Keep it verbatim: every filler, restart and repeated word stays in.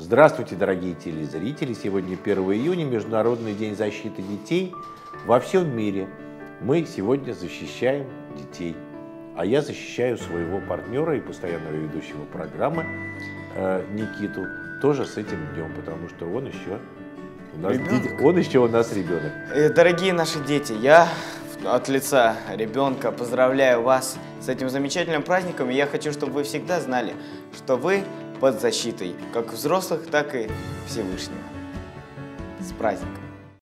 Здравствуйте, дорогие телезрители! Сегодня первое июня, Международный день защиты детей во всем мире. Мы сегодня защищаем детей. А я защищаю своего партнера и постоянного ведущего программы э, Никиту тоже с этим днем, потому что он еще у нас, он еще у нас ребенок. Дорогие наши дети, я от лица ребенка поздравляю вас с этим замечательным праздником. И я хочу, чтобы вы всегда знали, что вы под защитой как взрослых, так и Всевышнего. С праздником!